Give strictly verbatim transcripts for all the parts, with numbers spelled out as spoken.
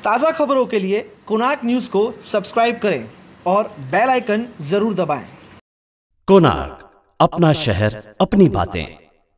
ताज़ा खबरों के लिए कोणार्क न्यूज़ को सब्सक्राइब करें और बेल आइकन ज़रूर दबाएं। कोणार्क, अपना शहर अपनी बातें।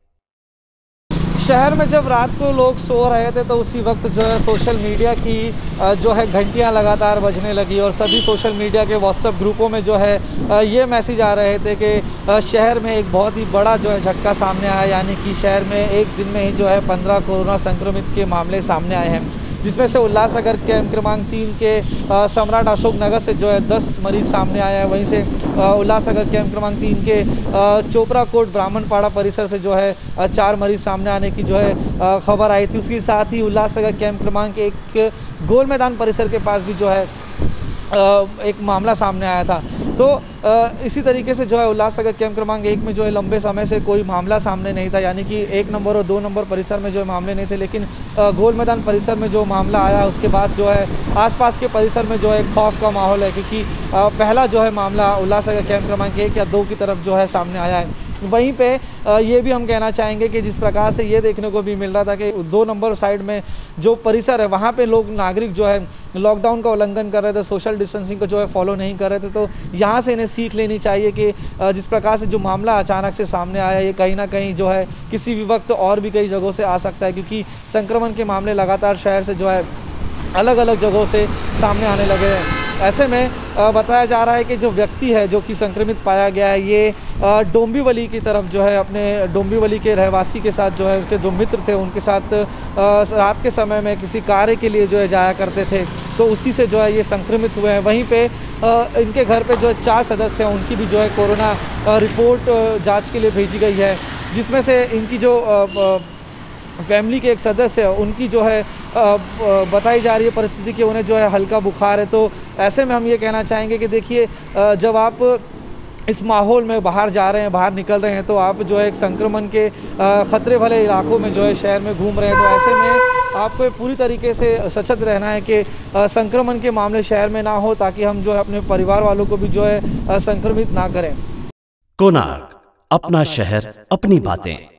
शहर में जब रात को लोग सो रहे थे तो उसी वक्त जो है सोशल मीडिया की जो है घंटियां लगातार बजने लगी और सभी सोशल मीडिया के व्हाट्सएप ग्रुपों में जो है ये मैसेज आ रहे थे कि शहर में एक बहुत ही बड़ा जो है झटका सामने आया, यानी कि शहर में एक दिन में ही जो है पंद्रह कोरोना संक्रमित के मामले सामने आए हैं, जिसमें से उल्लासनगर कैंप क्रमांक तीन के आ, सम्राट अशोक नगर से जो है दस मरीज सामने आया है। वहीं से उल्लासनगर कैंप क्रमांक तीन के चोपड़ा कोट ब्राह्मणपाड़ा परिसर से जो है आ, चार मरीज सामने आने की जो है खबर आई थी। उसके साथ ही उल्लासनगर कैंप क्रमांक एक गोल मैदान परिसर के पास भी जो है एक मामला सामने आया था। तो इसी तरीके से जो है उल्लासनगर कैंप क्रमांक एक में जो है लंबे समय से कोई मामला सामने नहीं था, यानी कि एक नंबर और दो नंबर परिसर में जो है मामले नहीं थे, लेकिन गोल मैदान परिसर में जो मामला आया उसके बाद जो है आसपास के परिसर में जो है खौफ का माहौल है, क्योंकि पहला जो है मामला उल्लासनगर कैंप क्रमांक एक या दो की तरफ जो है सामने आया है। वहीं पे ये भी हम कहना चाहेंगे कि जिस प्रकार से ये देखने को भी मिल रहा था कि दो नंबर साइड में जो परिसर है वहाँ पे लोग नागरिक जो है लॉकडाउन का उल्लंघन कर रहे थे, सोशल डिस्टेंसिंग को जो है फॉलो नहीं कर रहे थे, तो यहाँ से इन्हें सीख लेनी चाहिए कि जिस प्रकार से जो मामला अचानक से सामने आया ये कहीं ना कहीं जो है किसी भी वक्त और भी कई जगहों से आ सकता है, क्योंकि संक्रमण के मामले लगातार शहर से जो है अलग अलग जगहों से सामने आने लगे हैं। ऐसे में बताया जा रहा है कि जो व्यक्ति है जो कि संक्रमित पाया गया है ये डोंबिवली की तरफ जो है अपने डोंबिवली के रहवासी के साथ जो है उनके जो मित्र थे उनके साथ रात के समय में किसी कार्य के लिए जो है जाया करते थे, तो उसी से जो है ये संक्रमित हुए हैं। वहीं पे इनके घर पे जो चार सदस्य हैं उनकी भी जो है कोरोना रिपोर्ट जाँच के लिए भेजी गई है, जिसमें से इनकी जो फैमिली के एक सदस्य है उनकी जो है बताई जा रही है परिस्थिति कि उन्हें जो है हल्का बुखार है। तो ऐसे में हम ये कहना चाहेंगे कि देखिए जब आप इस माहौल में बाहर जा रहे हैं, बाहर निकल रहे हैं, तो आप जो है एक संक्रमण के ख़तरे वाले इलाकों में जो है शहर में घूम रहे हैं, तो ऐसे में आपको पूरी तरीके से सचेत रहना है कि संक्रमण के मामले शहर में ना हो, ताकि हम जो है अपने परिवार वालों को भी जो है संक्रमित ना करें। कोणार्क, अपना शहर अपनी बातें।